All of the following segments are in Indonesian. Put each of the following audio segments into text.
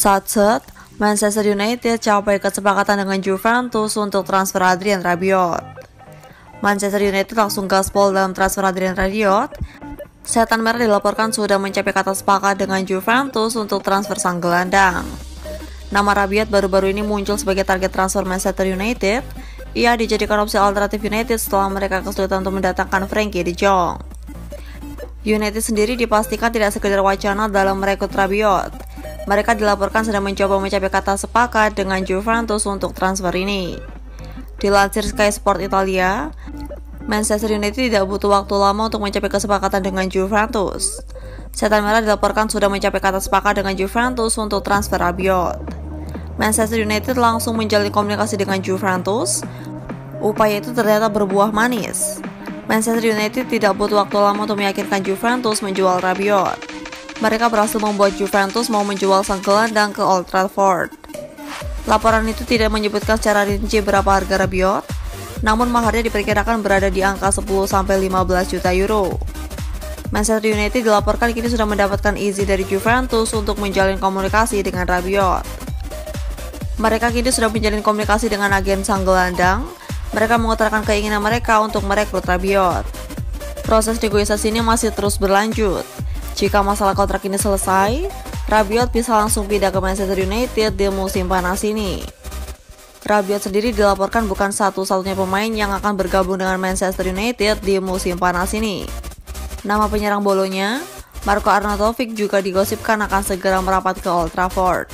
Satset, Manchester United capai kesepakatan dengan Juventus untuk transfer Adrien Rabiot. Manchester United langsung gaspol dalam transfer Adrien Rabiot. Setan Merah dilaporkan sudah mencapai kata sepakat dengan Juventus untuk transfer sang gelandang. Nama Rabiot baru-baru ini muncul sebagai target transfer Manchester United. Ia dijadikan opsi alternatif United setelah mereka kesulitan untuk mendatangkan Frenkie de Jong. United sendiri dipastikan tidak sekedar wacana dalam merekrut Rabiot. Mereka dilaporkan sedang mencoba mencapai kata sepakat dengan Juventus untuk transfer ini. Dilansir Sky Sport Italia, Manchester United tidak butuh waktu lama untuk mencapai kesepakatan dengan Juventus. Setan Merah dilaporkan sudah mencapai kata sepakat dengan Juventus untuk transfer Rabiot. Manchester United langsung menjalin komunikasi dengan Juventus. Upaya itu ternyata berbuah manis. Manchester United tidak butuh waktu lama untuk meyakinkan Juventus menjual Rabiot. Mereka berhasil membuat Juventus mau menjual sang gelandang ke Old Trafford. Laporan itu tidak menyebutkan secara rinci berapa harga Rabiot, namun maharnya diperkirakan berada di angka 10-15 juta euro. Manchester United dilaporkan kini sudah mendapatkan izin dari Juventus untuk menjalin komunikasi dengan Rabiot. Mereka kini sudah menjalin komunikasi dengan agen sang gelandang. Mereka mengutarakan keinginan mereka untuk merekrut Rabiot. Proses negosiasi ini masih terus berlanjut. Jika masalah kontrak ini selesai, Rabiot bisa langsung pindah ke Manchester United di musim panas ini. Rabiot sendiri dilaporkan bukan satu-satunya pemain yang akan bergabung dengan Manchester United di musim panas ini. Nama penyerang Bolonya, Marko Arnautovic, juga digosipkan akan segera merapat ke Old Trafford.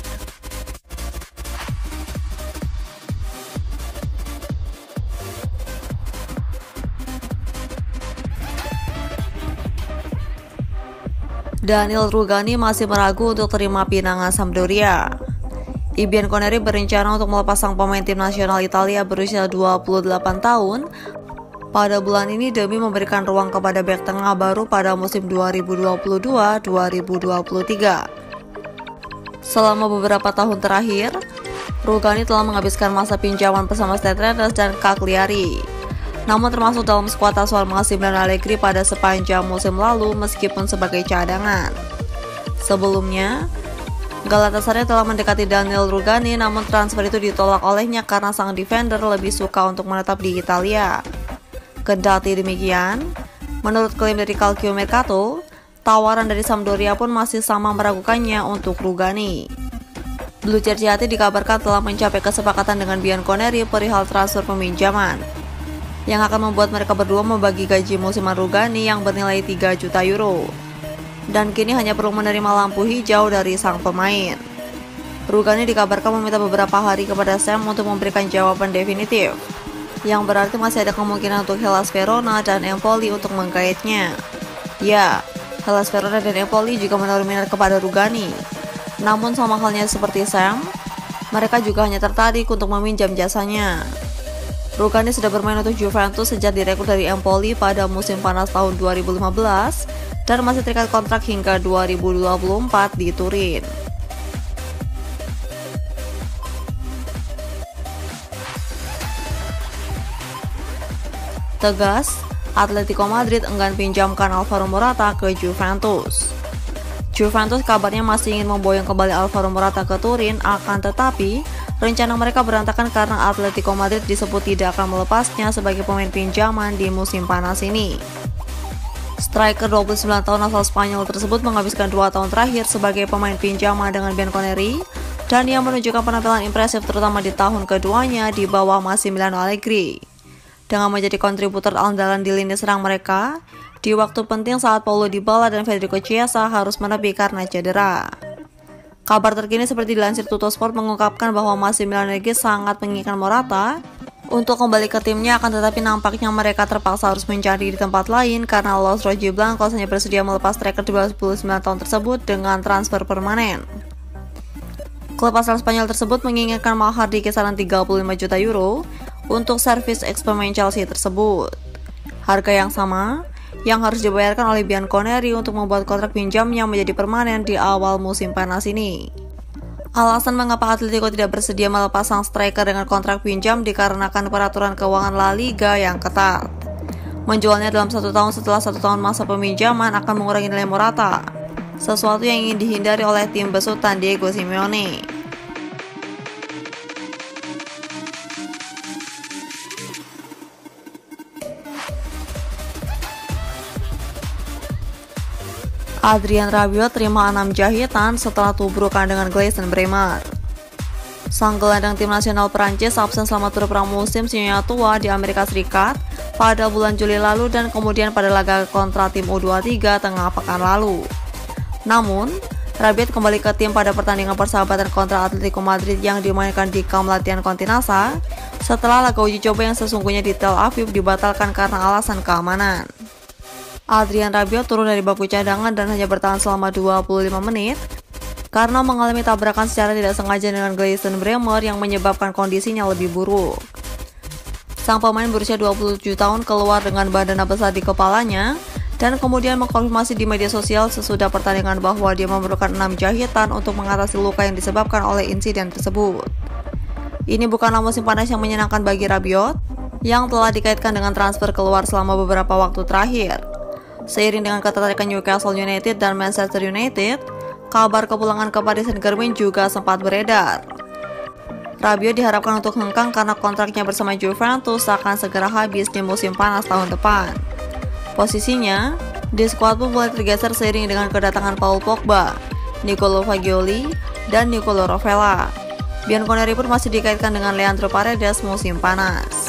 Daniel Rugani masih meragu untuk terima pinangan Sampdoria. I Bianconeri berencana untuk melepas sang pemain tim nasional Italia berusia 28 tahun pada bulan ini demi memberikan ruang kepada bek tengah baru pada musim 2022-2023. Selama beberapa tahun terakhir, Rugani telah menghabiskan masa pinjaman bersama Stade Rennes dan Cagliari. Namun termasuk dalam skuad asuhan Massimiliano Allegri pada sepanjang musim lalu meskipun sebagai cadangan. Sebelumnya, Galatasaray telah mendekati Daniel Rugani, namun transfer itu ditolak olehnya karena sang defender lebih suka untuk menetap di Italia. Kendati demikian, menurut klaim dari Calcio Mercato, tawaran dari Sampdoria pun masih sama meragukannya untuk Rugani. Blue Cerciati dikabarkan telah mencapai kesepakatan dengan Bianconeri perihal transfer peminjaman, yang akan membuat mereka berdua membagi gaji musiman Rugani yang bernilai 3 juta euro. Dan kini hanya perlu menerima lampu hijau dari sang pemain. Rugani dikabarkan meminta beberapa hari kepada Sam untuk memberikan jawaban definitif, yang berarti masih ada kemungkinan untuk Hellas Verona dan Empoli untuk menggaetnya. Ya, Hellas Verona dan Empoli juga menaruh minat kepada Rugani. Namun sama halnya seperti Sam, mereka juga hanya tertarik untuk meminjam jasanya. Rugani sudah bermain untuk Juventus sejak direkrut dari Empoli pada musim panas tahun 2015 dan masih terikat kontrak hingga 2024 di Turin. Tegas, Atletico Madrid enggan pinjamkan Alvaro Morata ke Juventus. Juventus kabarnya masih ingin memboyong kembali Alvaro Morata ke Turin, akan tetapi rencana mereka berantakan karena Atletico Madrid disebut tidak akan melepasnya sebagai pemain pinjaman di musim panas ini. Striker 29 tahun asal Spanyol tersebut menghabiskan 2 tahun terakhir sebagai pemain pinjaman dengan Bianconeri, dan ia menunjukkan penampilan impresif terutama di tahun keduanya di bawah Massimiliano Allegri. Dengan menjadi kontributor andalan di lini serang mereka, di waktu penting saat Paulo Dybala dan Federico Chiesa harus menepi karena cedera. Kabar terkini seperti dilansir Tuttosport mengungkapkan bahwa Massimiliano Allegri sangat menginginkan Morata untuk kembali ke timnya, akan tetapi nampaknya mereka terpaksa harus mencari di tempat lain karena Los Rojiblancos hanya bersedia melepas striker 29 tahun tersebut dengan transfer permanen. Klub asal Spanyol tersebut menginginkan mahar di kisaran 35 juta euro untuk servis ex-pemain Chelsea tersebut. Harga yang sama yang harus dibayarkan oleh Bianconeri untuk membuat kontrak pinjamnya menjadi permanen di awal musim panas ini. Alasan mengapa Atletico tidak bersedia melepas sang striker dengan kontrak pinjam dikarenakan peraturan keuangan La Liga yang ketat. Menjualnya dalam 1 tahun setelah 1 tahun masa peminjaman akan mengurangi nilai Morata. sesuatu yang ingin dihindari oleh tim besutan Diego Simeone. Adrien Rabiot terima 6 jahitan setelah tubrukan dengan Gleison Bremer. Sang gelandang tim nasional Prancis absen selama tur pramusim senior tua di Amerika Serikat pada bulan Juli lalu dan kemudian pada laga kontra tim U23 tengah pekan lalu. Namun, Rabiot kembali ke tim pada pertandingan persahabatan kontra Atletico Madrid yang dimainkan di kamp latihan Continasa setelah laga uji coba yang sesungguhnya di Tel Aviv dibatalkan karena alasan keamanan. Adrien Rabiot turun dari bangku cadangan dan hanya bertahan selama 25 menit karena mengalami tabrakan secara tidak sengaja dengan Gleison Bremer yang menyebabkan kondisinya lebih buruk. Sang pemain berusia 27 tahun keluar dengan bandana besar di kepalanya dan kemudian mengkonfirmasi di media sosial sesudah pertandingan bahwa dia memerlukan 6 jahitan untuk mengatasi luka yang disebabkan oleh insiden tersebut. Ini bukanlah musim panas yang menyenangkan bagi Rabiot yang telah dikaitkan dengan transfer keluar selama beberapa waktu terakhir. Seiring dengan ketertarikan Newcastle United dan Manchester United, kabar kepulangan ke Paris Saint-Germain juga sempat beredar. Rabiot diharapkan untuk hengkang karena kontraknya bersama Juventus akan segera habis di musim panas tahun depan. Posisinya di skuad pun mulai tergeser seiring dengan kedatangan Paul Pogba, Nicolo Fagioli, dan Nicolo Rovella. Bianconeri pun masih dikaitkan dengan Leandro Paredes musim panas.